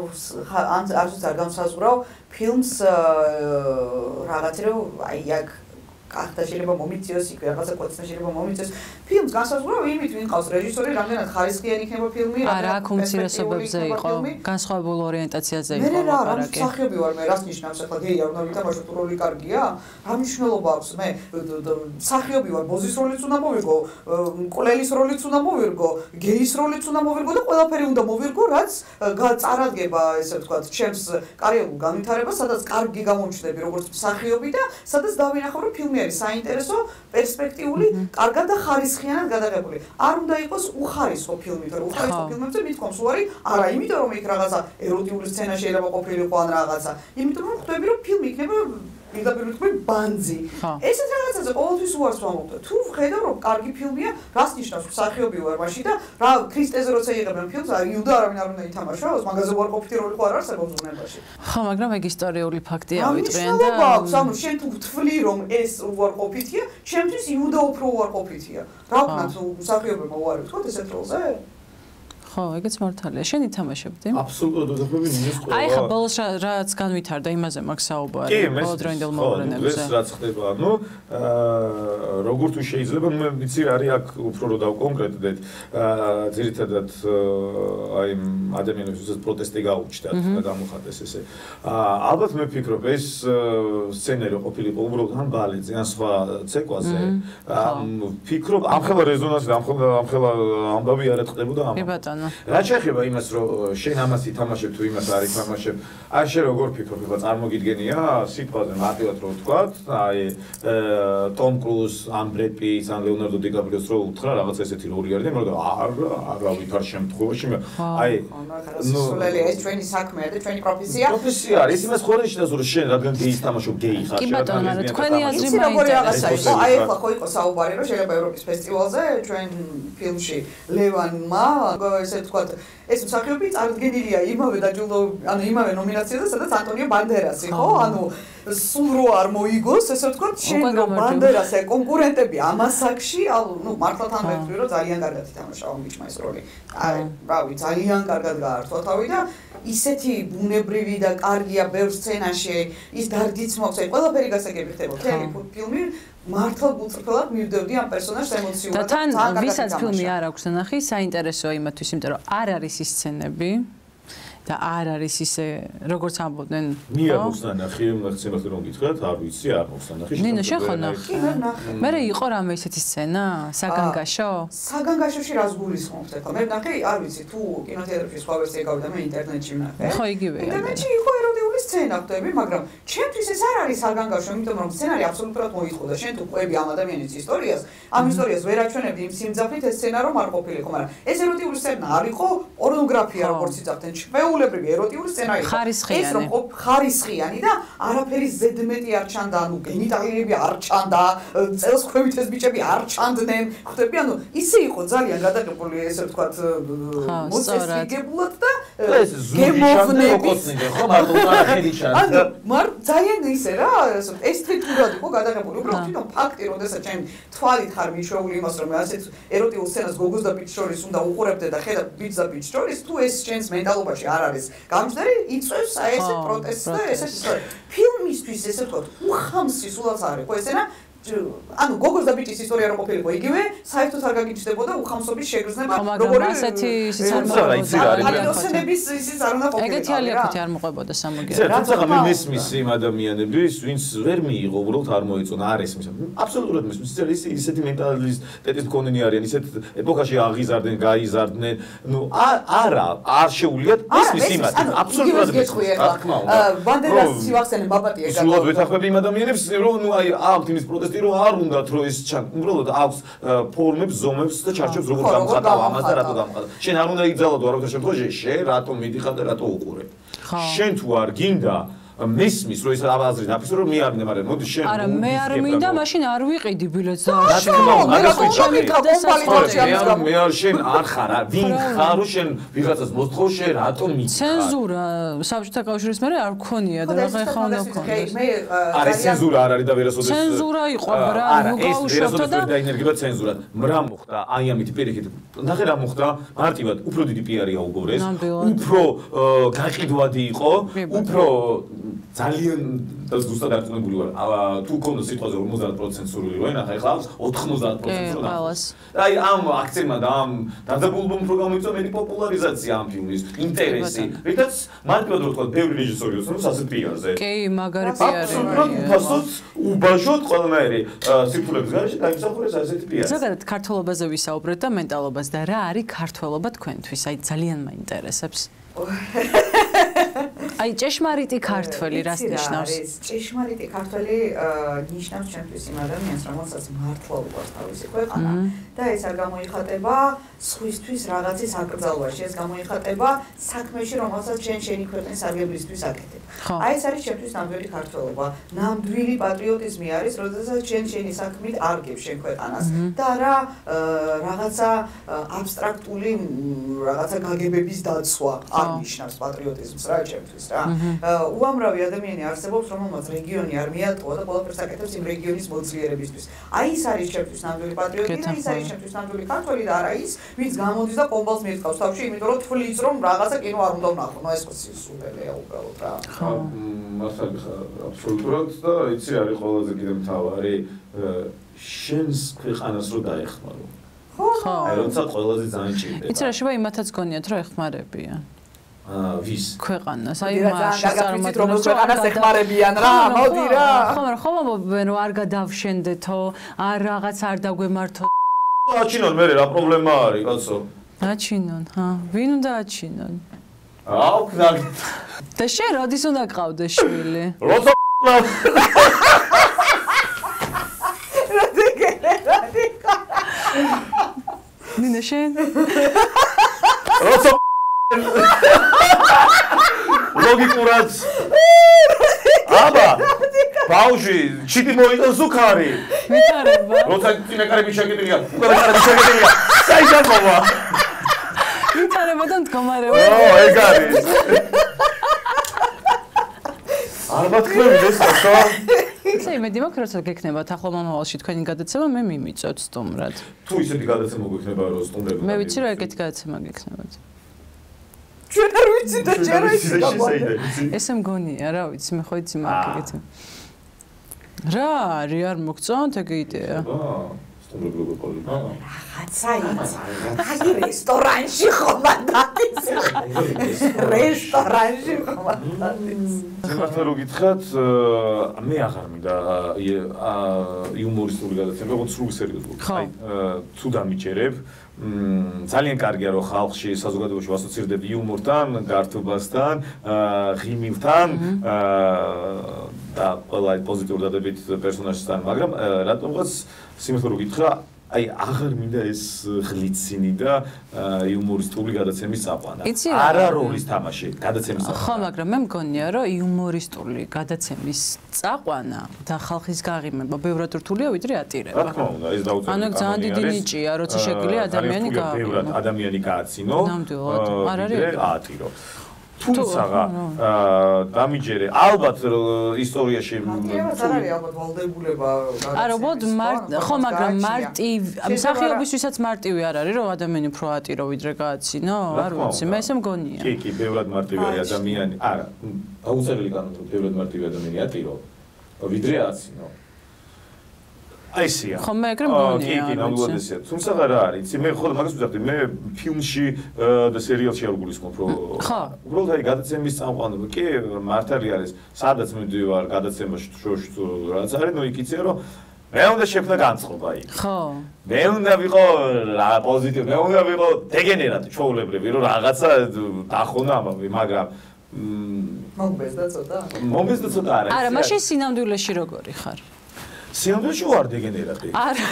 განსაზღვრავ ფილმს რაღაცა რომ აი აქ კახთა შეიძლება მომიწიოს იქ რაღაცა კოცნა შეიძლება მომიწიოს. ფილმს განსაზღვრავ იმით ვინ ყავს რეჟისორი, რამდენად ხარისხიანი იქნება ფილმი, რა კონცირესობებზე იყო, განსხვავებულ ორიენტაციაზე იყო ლაპარაკი. რა მსახიობი ვარ მე, რას ნიშნავს ახლა გეი არ უნდა ვითამაშო თუ როლი კარგია? რა მნიშვნელობა აქვს მე? მსახიობი ვარ, ბოზის როლიც უნდა მოვირგო, მკვლელის როლიც უნდა მოვირგო, გეის როლიც უნდა მოვირგო და ყველაფერი უნდა მოვირგო, რაც წარადგება, ესე ვთქვათ, ჩემს კარიერულ განვითარებას, სადაც კარგი გამომჩნდები როგორც მსახიობი და სადაც დავინახავ რომ ფილმი არის საინტერესო, პერსპექტიული, კარგად და ხარისხიანად გადაღებული. არ უნდა იყოს უხარისხო ფილმი, თორე უხარისხო ფილმებზე მithkoms უარი, არა, იმიტომ რომ იქ რაღაცა ეროტიული სცენა შეიძლება ყოფილიყო ან რაღაცა. იმიტომ რომ ხვდები რომ ფილმი იქნება პირდაპირ ვთქვი ბანძი. ესეთ რაღაცაზე ყოველთვის უარს ვამბობ. თუ ვხედავ რომ კარგი ფილმია, რას ნიშნავს მსახიობი ვარ მაშინ და რა ქრისტეზე როცა იღებენ ფილმს, აი იუდა არავინ არ უნდა ითამაშოს, მაგაზე უარყოფითი როლი ხო არ არსებობს უზნებაში. ხო, მაგრამ ეგ ისტორიული ფაქტია ავიწყენ და ანუ შენ თუ ვთვლი რომ ეს უარყოფითია, ჩემთვის იუდა უფრო უარყოფითია. რა ვქნათ მსახიობებმა უარი ვთქვათ ესეთ როლზე? ხო, ეგეც მართალია. შენ ითამაშებდი? აბსოლუტურად ვთქვი მინus ყველა. აი ხა ბოლოს რაც განვითარდა იმაზე მაქვს საუბარი, ბოლოდროინდელ მოვლენებზე. ეს რაც ხდება, ანუ როგორ თუ შეიძლება, მე ვიცი არის აქ უფრო რო დავკონკრეტდეთ, ძირითადად აი ადამიანებს უბრალოდ პროტესტი გაუჩნდათ და გამოხატეს ესე. ალბათ მე ვფიქრობ ეს სცენარი ყოფილიყო უბრალოდ ან ბალეტზე, ან სხვა ცეკვაზე. ვფიქრობ ამ ხელა რეზონანსი, ამ ხელა ამბავი არ ეთყდებოდა ამ. კი ბატონო. რა შეეხება იმას რომ შენ ამას ითამაშებ თუ იმას არ ითამაშებ აი შენ როგორ ფიქრობ ხება წარმოგიდგენია სიტყვაზე მარტივად რომ ვთქვა აი ტომ კრუზ ან ბრედ პიტს ან ლეონარდო დი კაპრიოს რო უთხრა რაღაც ესეთი როლი არის და მაგრამ არა ვითარ შემთხვევაში აი სულელი ეს ჩვენი საქმეა და ჩვენი პროფესია პროფესია არის იმას ხორეშდა რომ შენ რადგან გეის თამაშობ გეი ხარ კი ბატონო არა თქვენი აზრი მაინტერესებს როგორი რაღაცა იყო მაინტერესებს აი ახლა ხო იყო საუბარი რომ შეიძლება ევროპის ფესტივალზე ჩვენ ფილმში ლევანმა ესე ვთქვათ ეს მსახიობი წარდგენილია იმავე დაჯილდო ანუ იმავე ნომინაციაზე სადაც ანტონიო ბანდერასი ხო ანუ სულ რო არ მოიგოს ესე ვთქვათ შენ რომ ბანდერასე კონკურენტები ამასაკში ნუ მართლა თან ვეთქვი რომ ძალიან კარგად ითამაშა მიჩმა ეს როლი აი რავი ძალიან კარგად გაართვა თავი და ისეთი ბუნებრივი და კარგია ბევრ სცენაში ის დარდიცმობს აი ყველაფერი გასაგები ხდება მთელი ფილმი მართლა გულწრფელად მივდევდი ამ პერსონაჟს ემოციურად და თან ვისაც ფილმი არ აქვს ნახი საინტერესოა იმათვის იმიტომ რომ არ არის ის სცენები და არ არის ისე როგორც ამბობდნენ მე არ მოგსანახი მაგცემად რომ გითხრათ არ ვიცი არ მოგსანახი ნინო შენ ხო ნახე მე იყო რამე ისეთი სცენა საგანგაშოში რას გულისხმობთ ახლა მე ნახე არ ვიცი თუ კინოთეატრში სხვა ვერსია გავიდა მე ინტერნეტში ვნახე ხო იგივეა ინტერნეტში იყო ეროტიული სცენა ხვდები მაგრამ ჩემთვის ეს არ არის საგანგაშო იმიტომ რომ სცენარი აბსოლუტურად მოიხოდა შენ თუ ყვები ამ ადამიანის ისტორიას ამ ისტორიას ვერ აჩვენებდი იმ სიმძაფრით ეს სცენა რომ არ ყოფილიყო მაგრამ ეს ეროტიული სცენა არ იყო პორნოგრაფია როგორც იცავდნენ ჩვეულებრივი ეროტიული სცენა იყო ეს რომ ხარისხიანი და არაფერი ზედმეტი არ ჩანდა ანუ გენიტალიები არ ჩანდა წელს ქვევით ეს ბიჭები არ ჩანდნენ ხვდები ანუ ისე იყო ძალიან გადაღებული ესე ვთქვათ მოწესრიგებულად და გემოვნებით ხო მარტო არაფერი ჩანდა ანუ ძალიან ისე რა ესთეტურად იყო გადაღებული უბრალოდ თვითონ ფაქტი როდესაც ჩემ თვალით ხარ მიშვეული იმას რომ ასეთ ეროტიულ სცენას გოგოს და ბიჭს შორის უნდა უყურებდე და ხედავ ბიჭს და ბიჭს შორის თუ ეს ჩემს მენტალობაში არ არის გამჯდარი იწევს აი ესე პროტესტს და ესე ფილმისთვის ესე ვთქვათ უხამსი სულაც არის ხო ესენა ანუ გოგოს და ბიჭის ისტორია რო ყოფილიყო იგივე საერთოდ არ გაგიჩნდებოდა უხამსობის შეგრძნება როგორი ასეთი ისიც არ მოყვებოდა ადამიანების ისიც არ უნდა ყოფილიყო ეგეთი ალიაფეთი არ მოყვებოდა სამოგიეროდ თუმცა მე მესმის იმ ადამიანების ვინც ვერ მიიღო უბრალოდ არ მოეწონა არ ესმის აბსოლუტურად მესმის ისეთი მენტალისტების მქონენი არიან ისეთ ეპოქაში აღიზარდნენ გაიზარდნენ ნუ არა არ შეუულიათ ესმის იმას აბსოლუტურად მესმის რა თქმა უნდა ბანდერას სივახსენე ბაბატია გაკეთდა სულად ვეთახმები იმ ადამიანებს რომ ნუ აი ამ თემის პროტესტი რომ არ უნდათ რომ ეს უბრალოდ აქვს ფორმებს, ზომებს და ჩარჩოებს როგორ გამხატავ ამას და რატო გამხატავ. შენ არ უნდა იგზავნო არავითარ შემთხვევაში შენ რატო მიდიხარ და რატო უყურებ. შენ თუ არ გინდა მესმის რომ ეს აბაზრი დაფისრო რომ მე არ მინდა მაგრამ მოდი შენ არა მე არ მინდა მაშინ არ ვიყიდი ბილეთს და მე არ შენ არ ხარ ვინ ხარ რომ შენ ვიღაცას მოსთხოვ შენ რატო მიწხარ ცენზურა საბჭოთა კავშირის მერე არ გქონია და რა ხე ხანდა გქონდა არა ცენზურა არ არის და ვერასოდეს ცენზურა იყო რა მოგაუშვებდა და დაინერგება ცენზურა რა მოხდა აი ამით პირიქით ნახე რა მოხდა მარტივად უფრო დიდი პიარი აუგორეს უფრო გაყიდვადი იყო უფრო ძალიან ზუსტად არწმუნებული ვარ. თუ კონდა სიტყვაზე 50% სურვილი ვენა, ახლა 90% რა. აი ამ აქცენტმა და ამ დაძაბულობამ უფრო გამოიწვა მეტი პოპულარიზაცია ამ ფილმის, ინტერესი. რითაც მარტივად რო ვთქვა, ბევრი რეჟისორი ოცნობს ასეთ პიარზე. კი, მაგარი პიარი. აბსოლუტურად უფასოდ უბაჟოდ ყველანაირი სირთულების გარეშე დაიმსახურეს ასეთი პიარი. ზოგადად ქართველობაზე ვისაუბრეთ და მენტალობას და რა არის ქართველობა თქვენთვის? აი ძალიან მაინტერესებს. აი ჭეშმარიტი ქართველი რას ნიშნავს? ჭეშმარიტი ქართველი ნიშნავს ჩემთვის იმ ადამიანს, რომელსაც მართლა უყვარს თავისი ქვეყანა და ეს არ გამოიხატება სხვისთვის რაღაცის აკრძალვაში, ეს გამოიხატება საქმეში, რომელსაც შენი ქვეყნის სარგებლისთვის აკეთებ. აი ეს არის ჩემთვის ნამდვილი ქართველობა, ნამდვილი პატრიოტიზმი არის, როდესაც შენი საქმით არგებ შენ ქვეყანას და რა რაღაცა აბსტრაქტული რაღაცა გაგებების დაცვა არ ნიშნავს პატრიოტიზმს რა ჩემთვის რა. უამრავი ადამიანი არსებობს, რომელმაც რეგიონი არ მიატყუა და ყველაფერს აკეთებს იმ რეგიონის მოძლიერებისთვის. აი ეს არის ჩემთვის ნამდვილი პატრიოტი და ის არის ჩემთვის ნამდვილი ქართველი და არა ის, ვინც გამოდის და კომბალს მიეწყავს თავში, იმიტომ რომ თვლის რომ რაღაცა კინო არ უნდა ვნახო. ნუ ეს ხო სიუსულელია უბრალოდ რა. მასალი ხარ აბსოლუტურად და იცი არის ყველაზე კიდე მთავარი შენს ქვეყანას რო დაეხმარო. ხო. აი როცა ყველაზე ძალიან ჭირდება. იცი რა შევა იმათაც გონიათ რომ ეხმარებიან. ვის ქვეყანას აი მაშინ წარმოგიდგენთ რომ ქვეყანას ეხმარებიან რა მოდი რა ხო მაგრამ ხომ ამბობენ რომ არ გადავშენდეთო არ რაღაც არ დაგვემართო აჩინონ მე რა პრობლემა არის კაცო აჩინონ, ვინ უნდა აჩინონ? აუ, კნარი. და შენ როდის უნდა გყავდეს შვილი? როცა ნინა შენ? როცა ლოგიკურად აბა ბაუჟი ჩიტი მოიტანს უქარი მითარება როცა წინაკარები შეგედილია უკანაკარები შეგედილია საიჟანოა მითარება და მდგომარეობა ეგ არის არ მათქმევი ესა ისე იმედი მაქვს როცა გექნებათ ახლა მომავალში თქვენი გადაცემა მე მიმიწევთ სტუმრად თუ ისეთი გადაცემა გვექნება რომ სტუმრები მე ვიცი რომ ეგეთი გადაცემა გექნებათ ჩვენ არ ვიცი და ჯერ ისე გამოვიდა ესე მგონია რა ვიცი მე ხო იცი მაგ ეგეთი რა არის არ მოგწონთ ეგ იდეა სტუმრები როგორ ყოლება რაღაცა იცი აი რესტორანში ხომ დადის რესტორანში ხომ დადის მართლა რო გითხრათ მე აღარ მინდა იუმორისტული გადაცემა როგორც სრულ სერიოზული აი თუ დამიჯერებ ძალიან კარგია რომ ხალხში საზოგადოებაში ვასოცირდებ იუმორთან, გართობასთან, ღიმილთან და ყველა პოზიტიურ დადებით პერსონაჟთან, მაგრამ რატომღაც სიმართლე რო გითხრა, აი აღარ მინდა ეს ღლიცინი და იუმორისტული გადაცემის წაყვანა. არა როლის თამაში, გადაცემის წაყვანა. ხო, მაგრამ მე მგონია რომ იუმორისტული გადაცემის წაყვანა და ხალხის გაღიმება ბევრად რთულია ვიდრე ატირება. რა თქმა უნდა, ეს დაუწერელი. ანუ ძალიან დიდი ნიჭია, როცა შეგვიძლია ადამიანი ბევრად ადამიანი გააცინო. ნამდვილად, არ არის ატირო. თუმცა დამიჯერე ალბათ ისტორიაში ეს არ არის ალბათ ვალდებულება არა ხო მაგრამ მსახიობისთვისაც მარტივი არ არის რომ ადამიანი უფრო ატირო ვიდრე გააცინო არ ვიცი მე ესე მგონია კი ბევრად მარტივი ადამიანი არა აუცილებელი განათო ბევრად მარტივი ადამიანი ატირო ვიდრე აცინო აი ესია ხო მე ეგრე მგონია კი ნამდვილად ესია თუმცა რა არის იცი მე ხო მაგას ვუძახდი მე ფილმში და სერიალში არ გულისხმობ რომ ხო უბრალოდ აი გადაცემის წამყვანობა კი მართალი არის სადაც მიდივარ გადაცემაში შოში თუ რაც არის ნუ იქიცია რომ მე უნდა შექმნა განწყობა იქ ხო მე უნდა ვიყო პოზიტივი მე უნდა ვიყო დეგენერატი ჩაოლებრივი რომ რაღაცა დახონა ამავე მაგრამ მომბეზდა ცოტა არა არა მაშინ სინამდვილეში როგორი ხარ სინამდვილეში ვარ დეგენერატი არა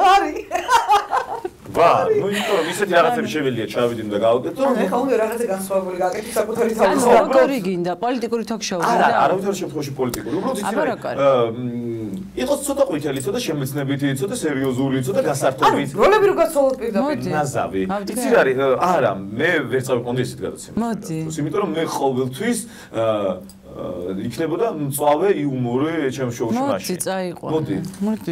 ვა ნუ იმიტომ რომ ისეთი რაღაცები შეველია ჩავიდნენ და გავაკეთო ანუ ეხლა უნდა რაღაცა განსხვავებული გააკეთო საკუთარი თავის ანუ როგორი გინდა პოლიტიკური თოქ-შოუ არა არავითარ შემთხვევაში პოლიტიკური უბრალოდ იცი იყოს ცოტა ყვითელი ცოტა შემეცნებითი ცოტა სერიოზული ცოტა გასართობი როლები რო გაცოლოთ პირდაპირ ნაზავი იცი რა არის არა მე ვერ წავიყვანდი ესეთ გადაცემას მოდი იმიტომ რომ მე ყოველთვის იქნებოდა მწვავე იუმორი ჩემ შოუში მაშინ მოდი წაიყვანე მოდი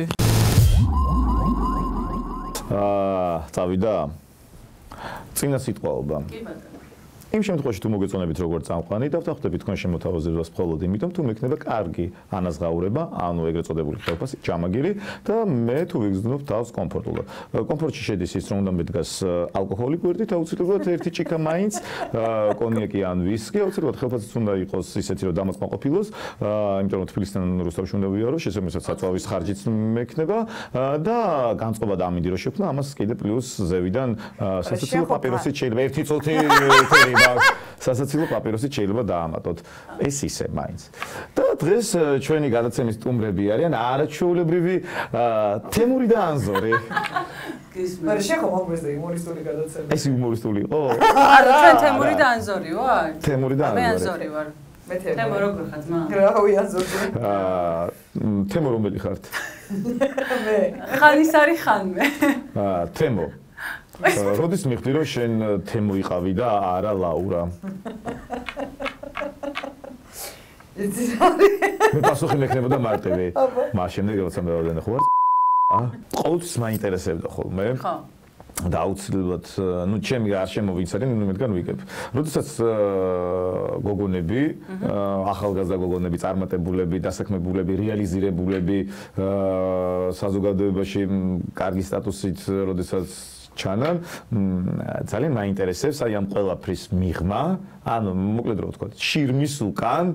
წავიდა წინა სიტყვაობა კი ბატონო იმ შემთხვევაში თუ მოგეწონებით როგორ წამყვანი და ვთანხმდებით თქვენ შემოთავაზებას მხოლოდ იმიტომ თუ მექნება კარგი ანაზღაურება ანუ ეგრეთ წოდებული ხელფასი ჯამაგირი და მე თუ ვიგრძნობ თავს კომფორტულად კომფორტში შედის ის რომ უნდა მედგას ალკოჰოლი გვერდით აუცილებლად ერთი ჭიქა მაინც კონიაკი ან ვისკი აუცილებლად ხელფასიც უნდა იყოს ისეთი რომ დამოუკმაყოფილოს იმიტომ რომ თბილისიდან რუსთავში უნდა ვიარო შესაბამისად საწვავის ხარჯიც მექნება და განწყობა და ამინდი რო შექმნა ამას კიდე პლუს ზევიდან სასაცილო პაპიროსით შეიძლება ერთი წუთი სასაცილო პაპიროსით შეიძლება დაამატოთ ეს ისე მაინც და დღეს ჩვენი გადაცემის სტუმრები არიან არაჩვეულებრივი თემური და ანზორი მაგრამ შეხო მომბეზდა იუმორისტული გადაცემა ეს იუმორისტული იყო არა ჩვენ თემური და ანზორი ვარ თემური და მე ანზორი ვარ მე თემო როგორ ხარ ძმა რავი ანზორი თემო რომელი ხართ მე ხანის არის ხან მე თემო როდის მიხდი რომ შენ თემო იყავი და არა ლაურა მე პასუხი მექნებოდა მარტივი მას შემდეგ როცა მე ვარ ხო ყოველთვის მაინტერესებდა ხოლმე ხო და აუცილებლად ნუ ჩემი არ შემოვიცარი ნუ მეთქან ვიგებ როდესაც გოგონები ახალგაზრდა გოგონები წარმატებულები დასაქმებულები რეალიზირებულები საზოგადოებაში კარგი სტატუსით როდესაც ჩანან ძალიან მაინტერესებს აი ამ ყველაფრის მიღმა ანუ მოკლედ რო ვთქვა შირმის უკან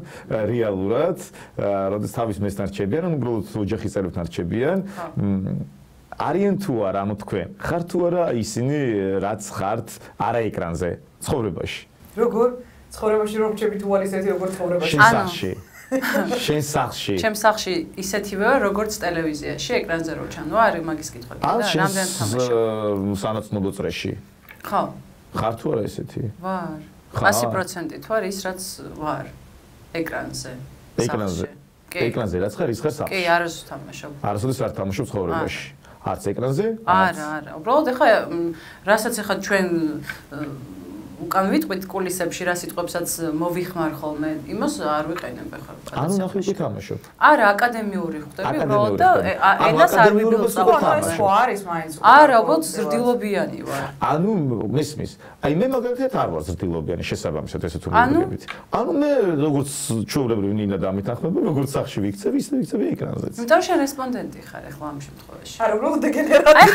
რეალურად როდესაც თავის მესთან რჩებიან ან უბრალოდ ოჯახის წევრებთან რჩებიან არიან თუ არა, ანუ თქვენ ხართ თუ არა ისინი რაც ხართ არა ეკრანზე ცხოვრებაში? როგორ? ცხოვრებაში რომ რჩებით უალისეთი როგორ ცხოვრებაში? შენ სახლში. შენ სახლში. ჩემ სახლში ისეთივეა როგორც ტელევიზიაში ეკრანზე რო ჩანო, არის მაგის კითხვა და რამდენ თამაში. სანაცნობო წრეში. ხო. ხარ თუ არა ესეთი? ვარ. 100% ვარ ის რაც ვარ ეკრანზე. ეკრანზე. ეკრანზე რაც ხარ ის ხარ სახლში. კი, არასდროს თამაშობ. არასდროს არ თამაშობ ცხოვრებაში. არც ეკრანზე? არა. უბრალოდ ეხა რასაც ეხა ჩვენ უკან ვიტყვით კულისებში რა სიტყვებსაც მოვიხმარ ხოლმე, იმას არ ვიყენებ ახლა. ანუ ნახე უკვე თამაშობ. არა, აკადემიური ხვდები, უბრალოდ და ენას არ ვიბილწავ. ხო არის მაინც. არა, უბრალოდ ზრდილობიანი ვარ. ანუ მისმის. აი მე მაგალითად არ ვარ ზრდილობიანი შესაბამისად ესე თუ მოგებით. ანუ მე როგორც ჩვეულებრივი ნინა დამეთანხმება, როგორც სახში ვიქცევ, ისე ვიქცევი ეკრანზეც. იმიტომ შენ რესპონდენტი ხარ ახლა ამ შემთხვევაში. არა, უბრალოდ დეგენერატი.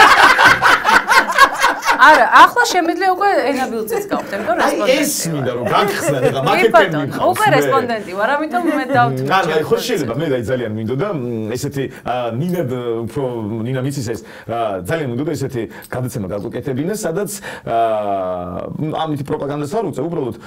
არა, ახლა შემიძლია უკვე ენაბილწიც გავხდე, იმიტომ რესპონდენტი. ეს მინდა რომ გაგხსნა და მაკეტინგი მიყავს. უკვე რესპონდენტი ვარ, ამიტომ მე დავთვლი. არა, ხო შეიძლება, მე ძალიან მინდოდა ესეთი ნინა უფრო ნინა მიცის ეს ძალიან მინდოდა ესეთი გადაცემა გავუკეთებინა, სადაც ამით პროპაგანდას არ უწევ, უბრალოდ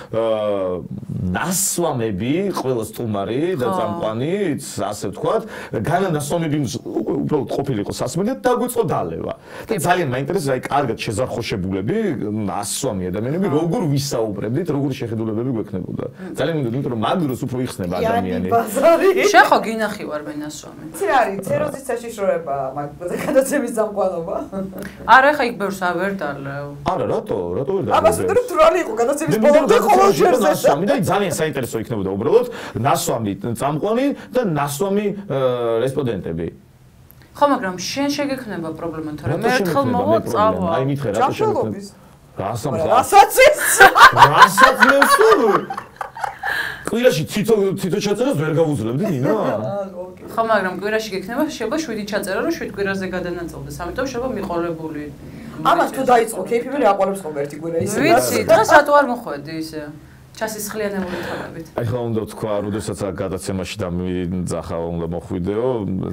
ნასვამები, ყველა სტუმარი და წამყვანი, ასე ვთქვათ, განანასვამები უბრალოდ ყოფილიყო სასმელი და დაგვიწყო დალევა. და ძალიან მაინტერესებს აი კარგად შეზარხოშებულები, ნასვამი ადამიანები, როგორ ვისაუბრებდით, როგორი შეხედულებები გვექნებოდა. ძალიან მინდოდა, იმიტომ რომ მაგ დროს უფრო იხსნება ადამიანი. შენ ხო გინახი ვარ მე ნასვამი. იცი რა არის, ცეროზის საშიშროება მაგ გადაცემის დამყარობა. არა, ხა იქ ბევრს ვერ დალევ. არა, რატო ვერ დალევ? აბა სულ თრალი იყო გადაცემის ბოლომდე ხოლმე შევსე. ნასვამი და ძალიან საინტერესო იქნებოდა უბრალოდ ნასვამი წამყვანი და ნასვამი რესპონდენტები. ხო, მაგრამ შენ შეგექნება პრობლემა, თორემ მე ერთხელ მოვა წავა. აი მითხრა რატო შეგექნება? რასაც ის? რასაც მე ვსულ? კვირაში თითო ჩაწერას ვერ გავუძლებდი ნინა? ხო, მაგრამ კვირაში გექნება, შეიძლება 7 ჩაწერა, რომ 7 კვირაზე გადანაწილდეს. ამიტომ შეიძლება მიყოლებული. ამას თუ დაიწყო კეიფი მე აყოლებს ხოლმე ერთი კვირა ისე. ვიცი, დღეს რატო არ მოხვედი ისე? ჩასისხლიანებული თვალებით. აი ხო უნდა თქვა, როდესაც გადაცემაში დამიძახა უნდა მოხვიდეო,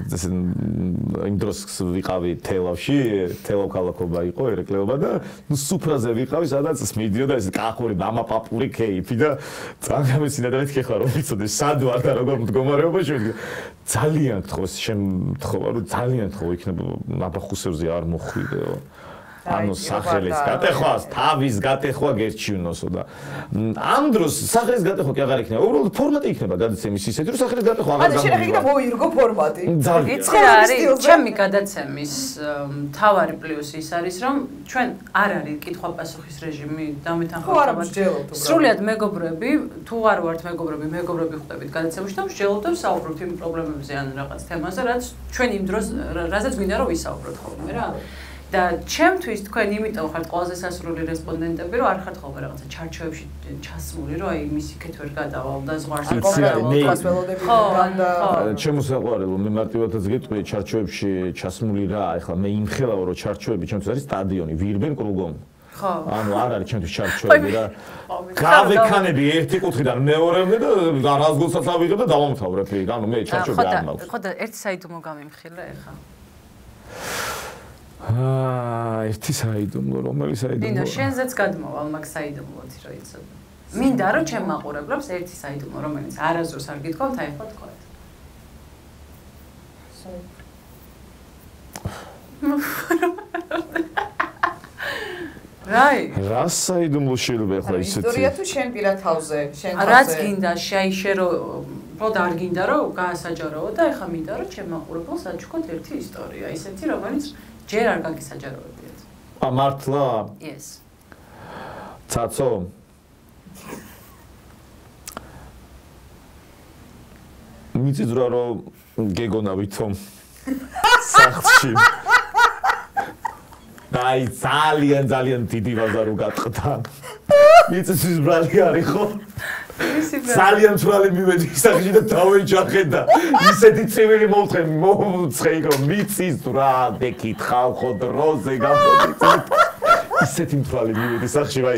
იმ დროს ვიყავი თელავში, თელავ ქალაქობა იყო, ერეკლეობა და სუფრაზე ვიყავი, სადაც მიდიოდა ეს კახური მამაპაპური კეიფი და ძალიან მეცინდა და მეთქე ხარ რომ ვიცოდე სად ვარ და როგორ მდგომარეობაში ვიდგა. ძალიან გთხოვს, შენ თხოვა რომ ძალიან თხოვ იქნება ნაბახუსევზე არ მოხვიდეო. ანუ სახელის გატეხვას, თავის გატეხვა გერჩივნოსო და ამ დროს სახელის გატეხვა კი აღარ იქნება. უბრალოდ ფორმატი იქნება გადაცემის ისეთი, რომ სახელის გატეხვა აღარ გამოვა. ანუ შეიძლება მოირგო ფორმატი. იცი რა არის? ჩემი გადაცემის მთავარი პლუსი ის არის, რომ ჩვენ არ არის კითხვა-პასუხის რეჟიმი დამეთანხმება. სრულიად მეგობრები, თუ არ ვართ მეგობრები ხვდებით გადაცემაში და მსჯელობთ და ვსაუბრობთ იმ პრობლემებზე ან რაღაც თემაზე, რაც ჩვენ იმ დროს რაზეც გვინდა რომ ვისაუბროთ ხოლმე რა. და ჩემთვის თქვენ იმიტომ ხართ ყველაზე სასურველი რესპონდენტები, რომ არ ხართ ხოლმე რაღაცა ჩარჩოებში ჩასმული, რომ აი იმის იქეთ ვერ გადავალ და ზღვარს არ გავველოდები და ჩემოსაყვარელო მე მარტივადაც გეტყვი ჩარჩოებში ჩასმული რა, ეხლა მე იმხელავ რომ ჩარჩოები ჩემთვის არის სტადიონი, ვირბენ კრუგომ. ხო. ანუ არ არის ჩემთვის ჩარჩოები რა. გავექანები ერთი კუთხიდან მეორემდე და რაზგულსაც ავიღებ და დავამთავრებ იქ. ანუ მე ჩარჩოები არ მაქვს. ხო და ერთი საიდუმლო გამიმხილე ეხლა. ერთი საიდუმლო, რომელი საიდუმლო? ნინო, შენზეც გადმოვალ მაგ საიდუმლოთი რომ იცოდე. მინდა რომ ჩემ მაყურებლებს ერთი საიდუმლო, რომელიც არასდროს არ გითხოვთ, აი ხო თქვათ. რაი? რა საიდუმლო შეიძლება ახლა ისეთი? ისტორია თუ შენ პირად თავზე, შენ თავზე. რაც გინდა, შე რომ პროდ არ გინდა რომ გაასაჯაროო და ეხლა მინდა რომ ჩემ მაყურებელს აჩუქოთ ერთი ისტორია, ისეთი რომელიც ჯერ არ გაგისაჯაროებიათ. მართლა? Yes. ცაცო? მიწიძვრა რომ გეგონა ვითომ სახლში. აი ძალიან დიდი ვაზა რო გატყდა. მიწის ბრალი არის ხო? ძალიან თვალი მივედი სახში და დავეჯახედა. ისეთი ცივილი მომწე იყო მიწის რა დეკითხავ ხო დროზე გამოდით. ისეთი თვალი მივედი სახში, ვაი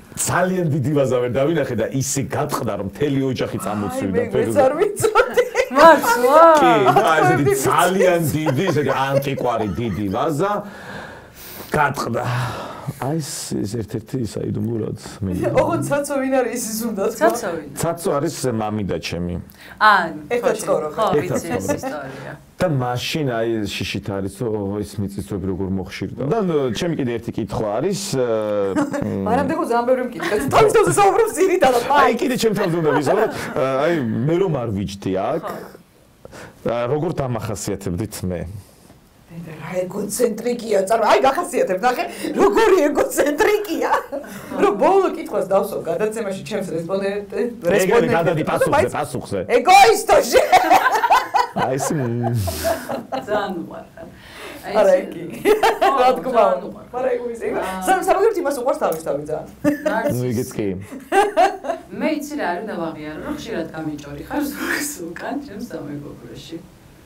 ძალიან დიდი ვაზა ვერ დავინახე და ისე გატყდა რომ მთელი ოჯახი წამოწვიდა ფერზე. მე არ ვიცოდი. მართლა? კი, და ესეთი ძალიან დიდი, ესეთი ანტიკვარი დიდი ვაზა გატყდა. აი ეს ერთ-ერთი საიდუმლოა მე. ოღონდ ცაცო ვინ არის ის უნდა თქვა? ცაცო ვინ? ცაცო არის მამიდა ჩემი. ერთად ცხოვრობ. ხო, ვიცი ეს ისტორია. და მაშინ აი შიშით არის ის მიწისძვრები როგორ მოხშირდა. და ჩემი კიდე ერთი კითხვა არის მანამდე ხო ძალიან ბევრი მკითხეთ. თავის თავზე საუბრობ ძირითადად. აი კიდე ჩემ თავზე უნდა ვიზარო. აი მე რომ არ ვიჯდი აქ. როგორ დამახასიათებდით მე? რა ეგოცენტრიკია, აი გახასიათებ, ნახე, როგორი ეგოცენტრიკია. რომ ბოლო კითხვას დავსვავ გადაცემაში ჩემს რესპონდენტებს. ეგ გადადი პასუხზე. ეგოისტოში. აი ეს ძალიან უყვარხარ. არა იგი. რა თქმა უნდა. არა ეგოისტი. სამაგერთ იმას უყვარს თავის ძალიან. ნუ იგიც კი. მე იცი რა არის დავაღიარო, რომ ხშირად გამიჭორი ხარ ზურგს უკან ჩემს სამეგობროში.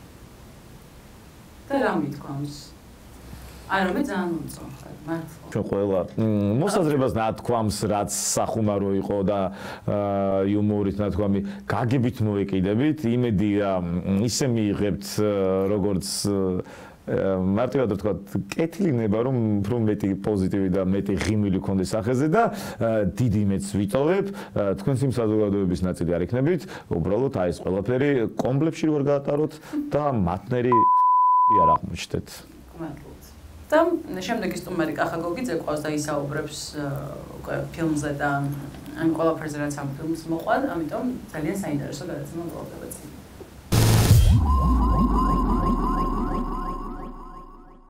და რა მithქვამს? აი რომ მე ძალიან მომწონხარ, მართლა. ჩვენ ყველა მოსაზრებას ნათქვამს, რაც სახუმარო იყო და იუმორით ნათქვამი, გაგებით მოეკიდებით, იმედი ისე მიიღებთ როგორც მარტივად ვთქვა, კეთილი ნება რომ უფრო მეტი პოზიტივი და მეტი ღიმილი გქონდეს სახეზე და დიდი მეც ვიტოვებ, თქვენს იმ საზოგადოების ნაწილი არ იქნებით, უბრალოდ აი ეს ყველაფერი კომპლექსში როგორ გაატაროთ და მათნერი არ აღმოჩნდეთ. მადლობთ. და შემდეგი სტუმარი კახა გოგიძე ყავს და ისაუბრებს უკვე ფილმზე და ამ ყველაფერზე რაც ამ ფილმს მოყვან, ამიტომ ძალიან საინტერესო გადაცემა გვაქვს.